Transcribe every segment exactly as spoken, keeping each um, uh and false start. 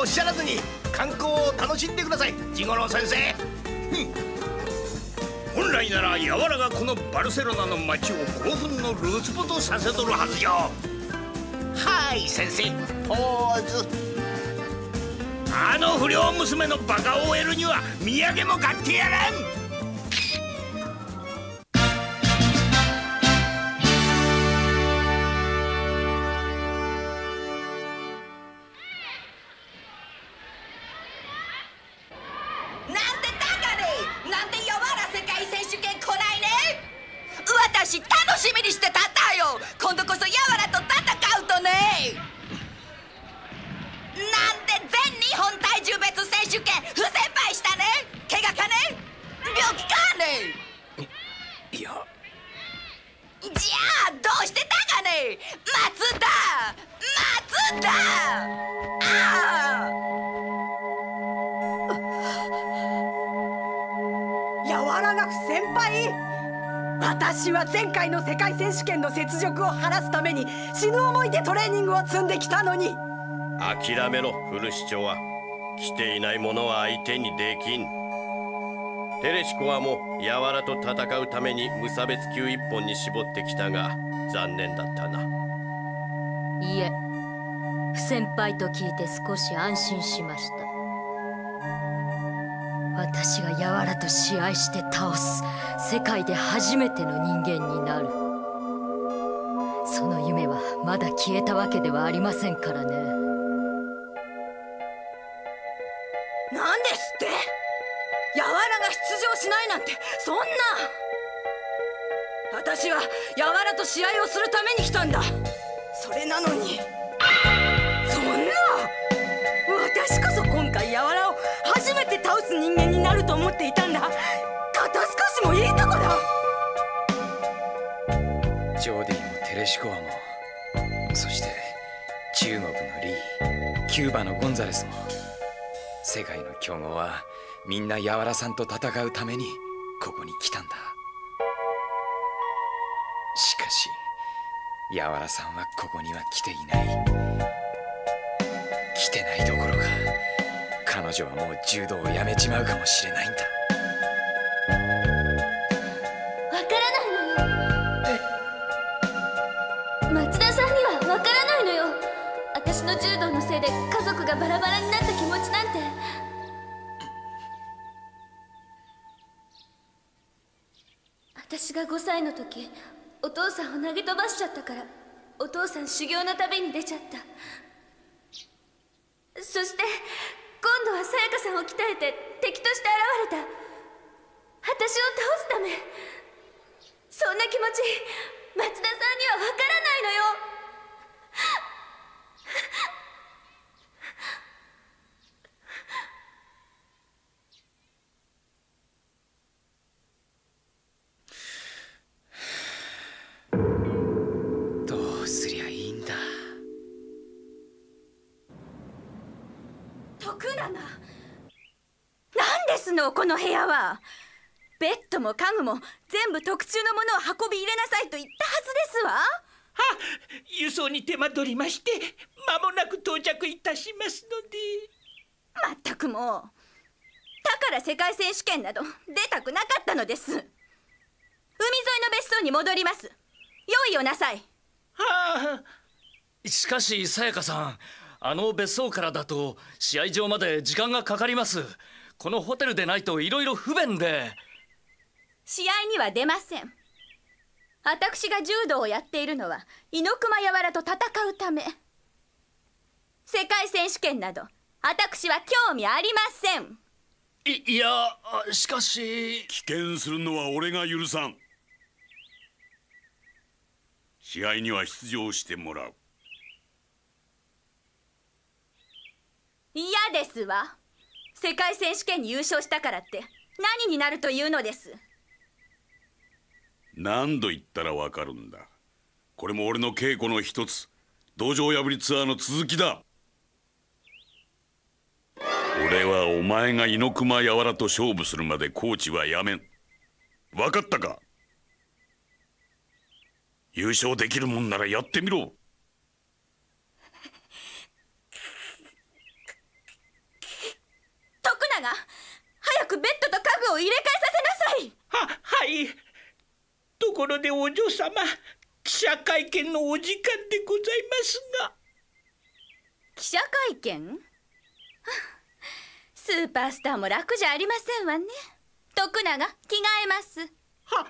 おっしゃらずに観光を楽しんでください、ジゴロウ先生。本来ならヤワラがこのバルセロナの街を興奮のルーツボとさせとるはずよ。はい先生、ポーズ。あの不良娘のバカ オーエル には土産も買ってやらん。 私楽しみにしてたんだよ。今度こそヤワラと戦うとね。なんで全日本体重別選手権不戦敗したね。怪我かね、病気かね。 いいや、 じゃあどうしてたかね。松田松田ああ、ヤワラが不戦敗。私は前回の世界選手権の雪辱を晴らすために死ぬ思いでトレーニングを積んできたのに。 諦めろフル市長は。来ていない者は相手にできん。テレシコはもうヤワラと戦うために無差別級一本に絞ってきたが残念だったな。 いえ、不戦敗と聞いて少し安心しました。私がヤワラと試合して倒す世界で初めての人間になる。その夢はまだ消えたわけではありませんからね。 なんですって。ヤワラが出場しないなんてそんな。私はヤワラと試合をするために来たんだ。それなのにそんな。私こそ今回ヤワラを初めて倒す人間になると思っていたんだ。肩透かしもいいとこだ。 ジョーディもテレシコアも、そして中国のリー、キューバのゴンザレスも、世界の強豪はみんなヤワラさんと戦うためにここに来たんだ。しかしヤワラさんはここには来ていない。来てないどころか彼女はもう柔道をやめちまうかもしれないんだ。 わからないのよ。松田さんにはわからないのよ。私の柔道のせいで家族がバラバラになった気持ちなんて。私がごさいの時お父さんを投げ飛ばしちゃったから、お父さん修行の旅に出ちゃった。そして今度はさやかさんを鍛えて敵として現れた。私を倒すため。そんな気持ち松田さんにはわからないのよ。 どうすりゃいいんだ。 徳永、なんですのこの部屋は。ベッドも家具も全部特注のものを運び入れなさいと言ったはずですわ。は輸送に手間取りまして間もなく到着いたしますので。 まったくもう。だから世界選手権など出たくなかったのです。海沿いの別荘に戻ります。用意をなさい。 はあ、しかしさやかさん、あの別荘からだと試合場まで時間がかかります。このホテルでないといろいろ不便で。 試合には出ません。私が柔道をやっているのは猪熊ヤワラと戦うため。世界選手権など私は興味ありません。 い、いやしかし。 棄権するのは俺が許さん。試合には出場してもらう。 嫌ですわ。世界選手権に優勝したからって何になるというのです。 何度言ったらわかるんだ。これも俺の稽古の一つ、道場破りツアーの続きだ。俺はお前が猪熊ヤワラと勝負するまでコーチはやめん。分かったか。優勝できるもんならやってみろ。 永、早くベッドと家具を入れ替えさせなさい。 は、はい。ところでお嬢様、記者会見のお時間でございますが。 記者会見？スーパースターも楽じゃありませんわね。徳永、着替えます。 は、はい。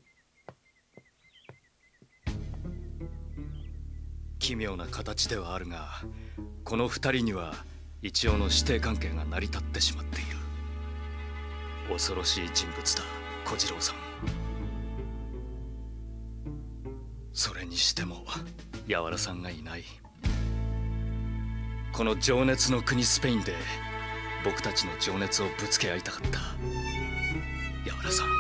奇妙な形ではあるが、この二人には一応の師弟関係が成り立ってしまっている。恐ろしい人物だ、小次郎さん。それにしても柔さんがいない。この情熱の国スペインで僕たちの情熱をぶつけ合いたかった柔さん。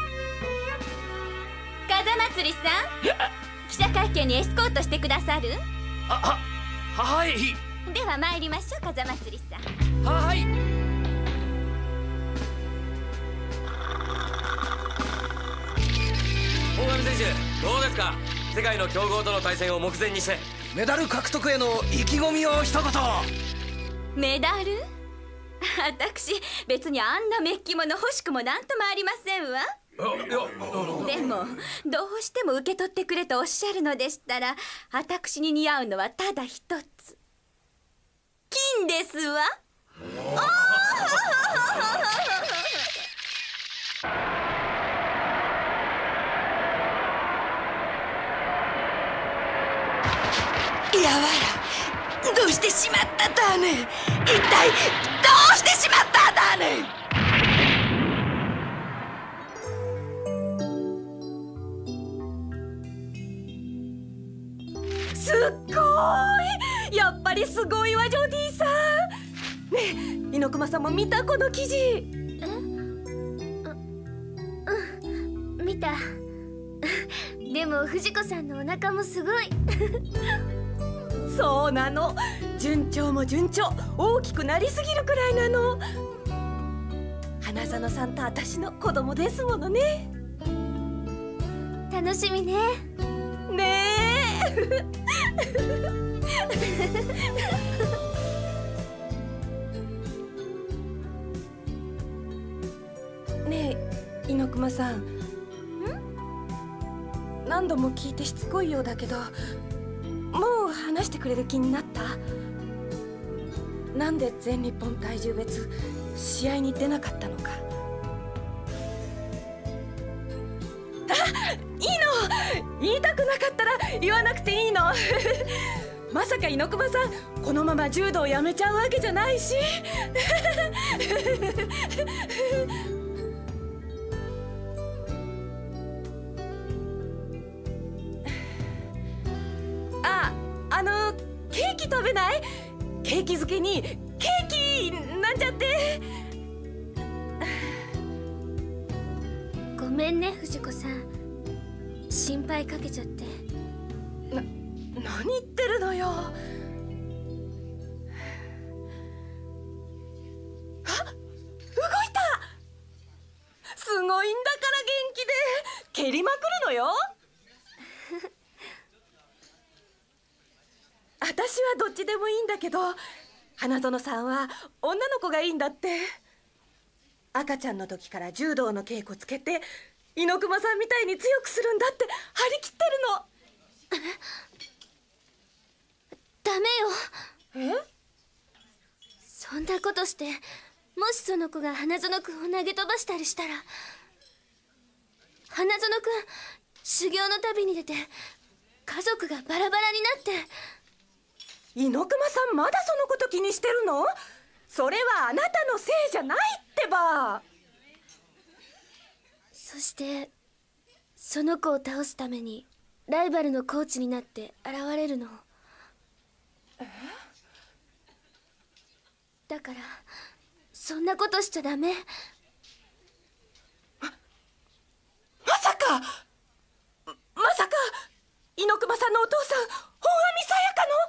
風祭さん、記者会見にエスコートしてくださる？ あ、は、はい。 では参りましょう、風祭さん。 はい。 大上選手、どうですか？世界の強豪との対戦を目前にしてメダル獲得への意気込みを一言。 メダル？私別にあんなメッキ物欲しくもなんともありませんわ。でもどうしても受け取ってくれとおっしゃるのでしたら、私に似合うのはただ一つ、金ですわ。 やわら、どうしてしまっただね。一体どうしてしまっただね。すっごい、やっぱりすごいわジョディさん。ねえ、猪熊さんも見たこの記事？え？ うん、見た。でも藤子さんのお腹もすごい。 そうなの、順調も順調、大きくなりすぎるくらいなの。花園さんと私の子供ですものね。 楽しみね。 ねえ。ねえ、猪熊さん。ん？何度も聞いてしつこいようだけど、もう話してくれる気になった？なんで全日本体重別試合に出なかったのか。あ、いいの、言いたくなかったら言わなくていいの。まさか猪熊さんこのまま柔道をやめちゃうわけじゃないし。あ、あのケーキ食べない？ケーキ漬けにケーキなんちゃって。 ごめんね藤子さん、心配かけちゃって。 な、何言ってるのよ。あ、動いた。すごいんだから元気で蹴りまくるのよ。私はどっちでもいいんだけど、花園さんは女の子がいいんだって。赤ちゃんの時から柔道の稽古つけて猪熊さんみたいに強くするんだって張り切ってるの。 ダメよ。 え？ そんなことして、もしその子が花園くんを投げ飛ばしたりしたら、花園くん修行の旅に出て家族がバラバラになって。 猪熊さんまだそのこと気にしてるの？それはあなたのせいじゃないってば。 そしてその子を倒すためにライバルのコーチになって現れるの。 え？ だからそんなことしちゃダメ。 ま、まさかまさか猪熊さんのお父さん本阿弥さやかの？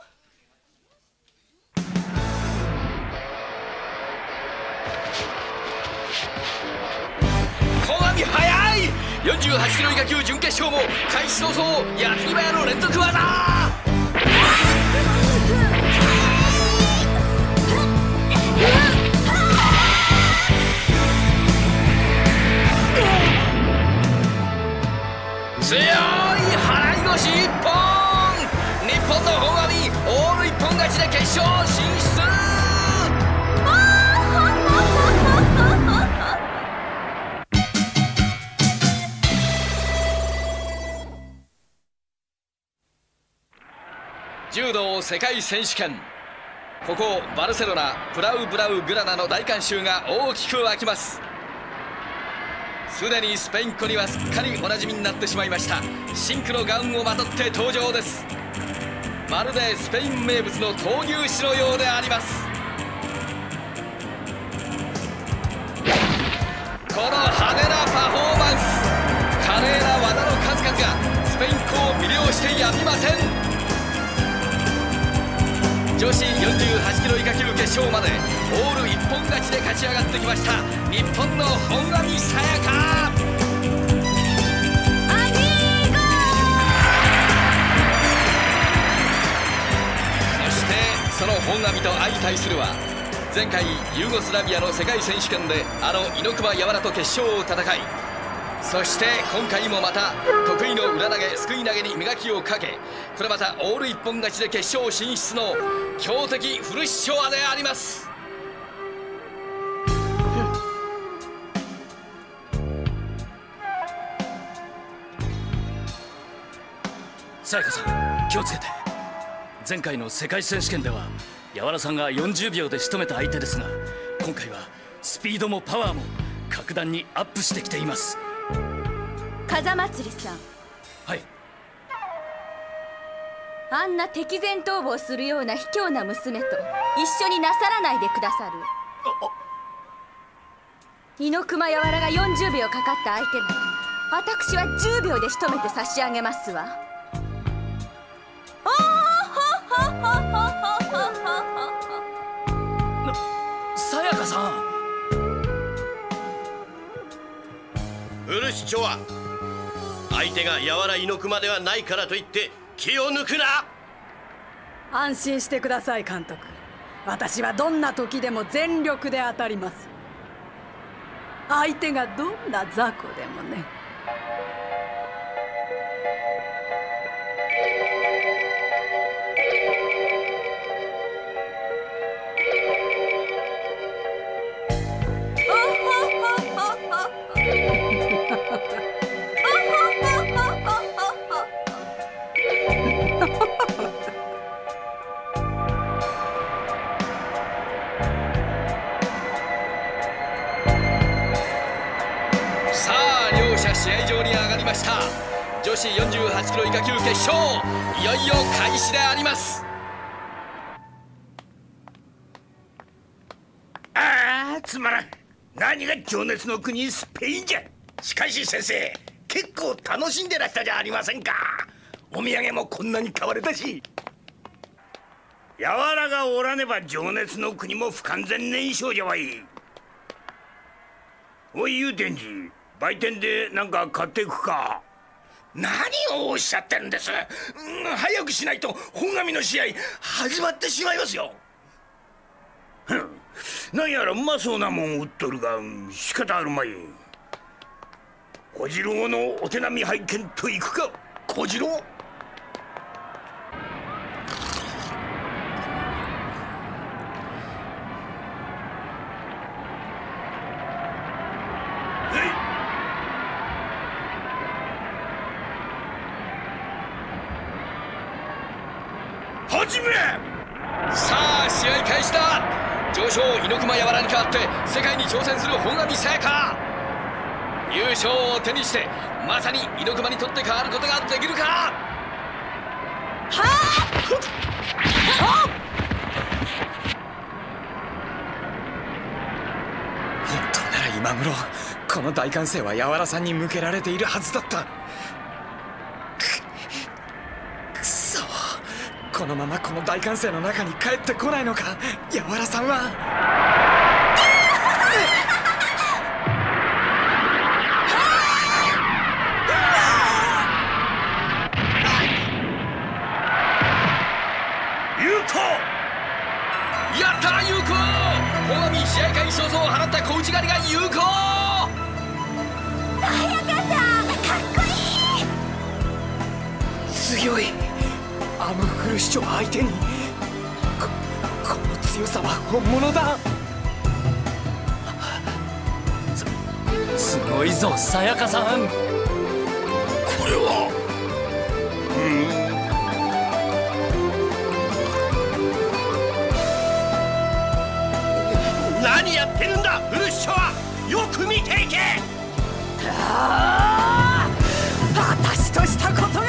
本阿弥速い。よんじゅうはちキロ以下級準決勝も開始早々矢継ぎ早の連続技。 道世界選手権、ここバルセロナプラウブラウグラナの大観衆が大きく沸きます。すでにスペイン子にはすっかりおなじみになってしまいました真紅のガウンをまとって登場です。まるでスペイン名物の闘牛士のようであります。この派手なパフォーマンス、華麗な技の数々がスペイン子を魅了してやみません。女子よんじゅうはちキロ以下級決勝までオール一本勝ちで勝ち上がってきました日本の本並さやか。そしてその本並と相対するは前回ユーゴスラビアの世界選手権であの猪熊柔と決勝を戦い、そして今回もまた得意の裏投げすくい投げに磨きをかけ、これまたオール一本勝ちで決勝進出の強敵フルシチョアであります。 さやかさん気をつけて。前回の世界選手権では柔さんがよんじゅうびょうで仕留めた相手ですが、今回はスピードもパワーも格段にアップしてきています。 風祭さん、 はい。 あんな敵前逃亡するような卑怯な娘と一緒になさらないでくださる。猪熊柔がよんじゅうびょうかかった相手なら私はじゅうびょうで仕留めて差し上げますわ。 さやかさん。 フルシチョア、相手が柔ら猪熊ではないからといって気を抜くな。 安心してください監督、私はどんな時でも全力で当たります。相手がどんな雑魚でもね。 試合場に上がりました。女子よんじゅうはちキロ以下級決勝、いよいよ開始であります。 ああ、つまらん。何が情熱の国スペインじゃ。しかし先生、結構楽しんでらしたじゃありませんか。お土産もこんなに買われたし。柔らがおらねば情熱の国も不完全燃焼じゃわい。おい祐天寺、売店で何か買っていくか。何をおっしゃってるんです、うん、早くしないと本並の試合始まってしまいますよ。ふん、何やらうまそうなもん売っとるが仕方あるまい。小次郎のお手並み拝見といくか。小次郎、始め。 さあ試合開始だ。常勝猪熊柔に代わって世界に挑戦する本並さやか、優勝を手にしてまさに猪熊にとって変わることができるか。はあ、 本当なら今頃この大歓声は柔さんに向けられているはずだった。くそ、このままこの大歓声の中に帰ってこないのか柔さんは。やったー、有効。本並試合開始早々放った小内刈りが有効。 さやかさん、かっこいい。 強い。あのフルシチョ相手に こ, この強さは本物だ。 す, すごいぞさやかさん。これは、うん何やってるんだフルシチョは。よく見ていけ。 ああ、私としたことが。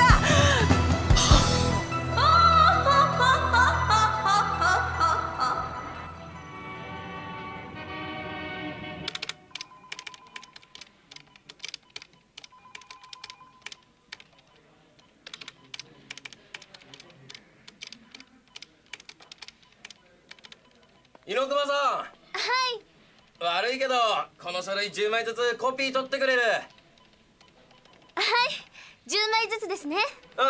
猪熊さん。はい。悪いけどこの書類じゅうまいずつコピー取ってくれる？はい、 じゅうまいずつですね。 うん。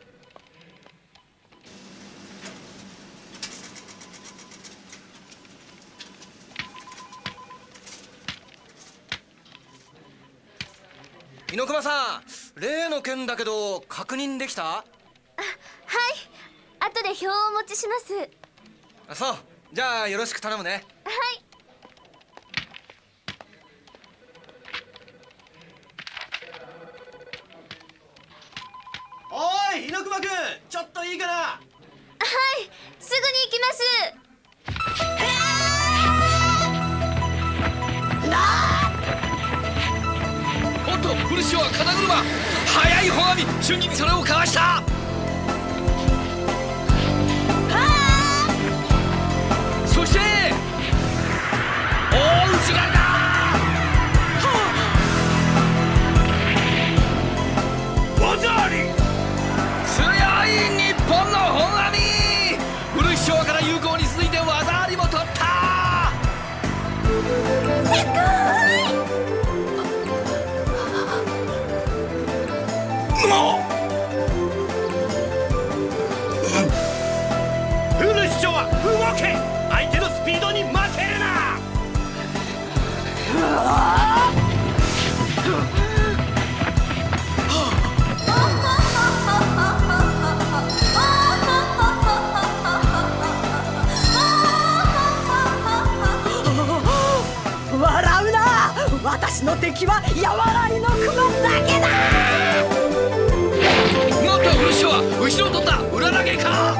猪熊さん、例の件だけど確認できた？あ、はい、 後で表をお持ちします。 あ、そう、じゃあよろしく頼むね。 はい。 おい猪熊くん、ちょっといいかな。はい、 すぐに行きます。 おっと、フルシオは肩車。速い穂上、瞬時にそれをかわした。そして大内刈りだ。 技あり。 強い日本の本阿弥。フルシチョから有効に続いて技ありも取った。 すごい。 もうフルシチョは動け。相手のスピードに負けるな。 笑うな。私の敵はやわらいの熊だけだ。 もっとフルシチョは後ろを取った。裏投げか。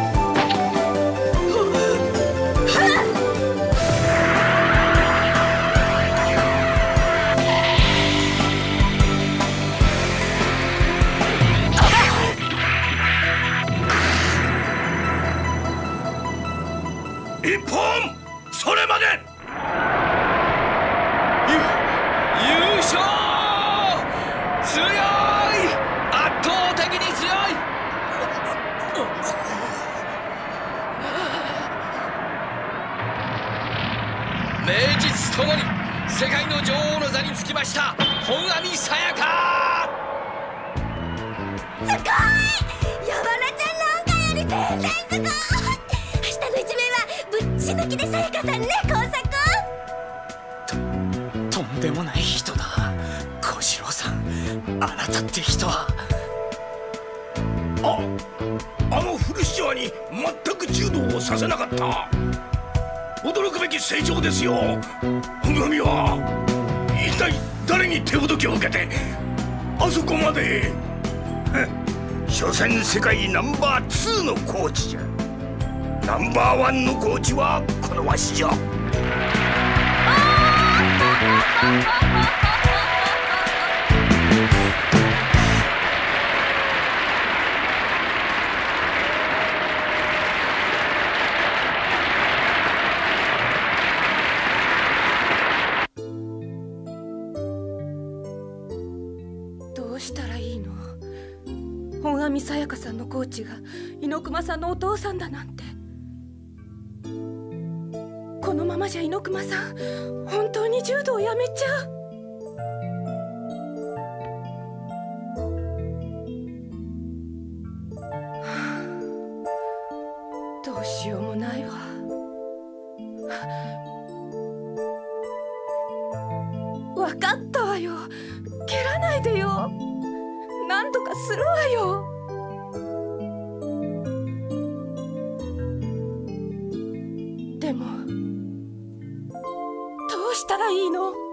一本それまで。 優勝。強い。圧倒的に強い。名実ともに世界の女王の座につきました本阿弥さやか。 すごい。やわらちゃんなんかより全然すごい。明日の一面はぶっち抜きでさやかさんね、工作。 ととんでもない人だ小次郎さん。あなたって人は。 ああのフルシチョに全く柔道をさせなかった。驚くべき成長ですよ。本阿弥は一体誰に手ほどきを受けてあそこまで。所詮世界ナンバーツーのコーチじゃ。ナンバーワンのコーチはこのわしじゃ。 どうしたらいいの？本阿弥さやかさんのコーチが猪熊さんのお父さんだなんて。このままじゃ猪熊さん本当に柔道をやめちゃう。どうしようもないわ。わかったわよ。蹴らないでよ。なんとかするわよ。でもどうしたらいいの？